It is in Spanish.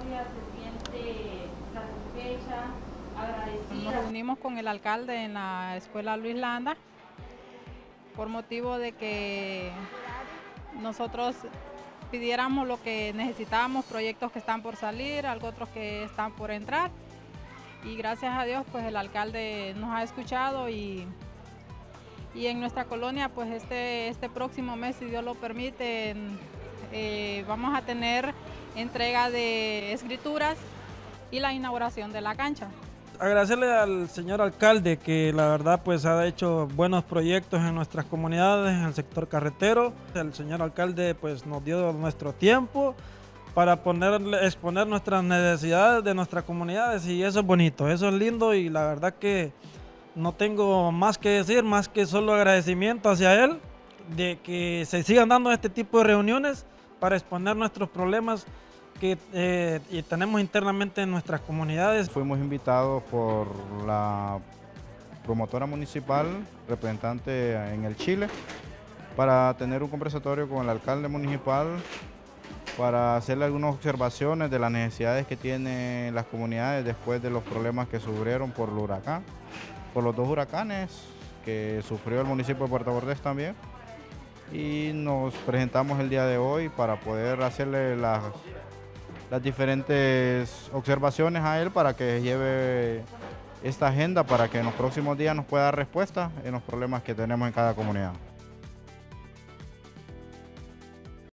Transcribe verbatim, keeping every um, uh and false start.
ella se siente satisfecha, agradecida. Nos reunimos con el alcalde en la escuela Luis Landa por motivo de que nosotros pidiéramos lo que necesitábamos, proyectos que están por salir, algo otros que están por entrar, y gracias a Dios pues el alcalde nos ha escuchado y, y en nuestra colonia pues este, este próximo mes, si Dios lo permite, eh, vamos a tener entrega de escrituras y la inauguración de la cancha. Agradecerle al señor alcalde que la verdad pues ha hecho buenos proyectos en nuestras comunidades, en el sector carretero. El señor alcalde pues nos dio nuestro tiempo para ponerle, exponer nuestras necesidades de nuestras comunidades, y eso es bonito, eso es lindo, y la verdad que no tengo más que decir, más que solo agradecimiento hacia él, de que se sigan dando este tipo de reuniones para exponer nuestros problemas que eh, y tenemos internamente en nuestras comunidades. Fuimos invitados por la promotora municipal, representante en el Chile, para tener un conversatorio con el alcalde municipal, para hacerle algunas observaciones de las necesidades que tienen las comunidades después de los problemas que sufrieron por el huracán, por los dos huracanes que sufrió el municipio de Puerto Cortés también. Y nos presentamos el día de hoy para poder hacerle las las diferentes observaciones a él para que lleve esta agenda para que en los próximos días nos pueda dar respuesta en los problemas que tenemos en cada comunidad.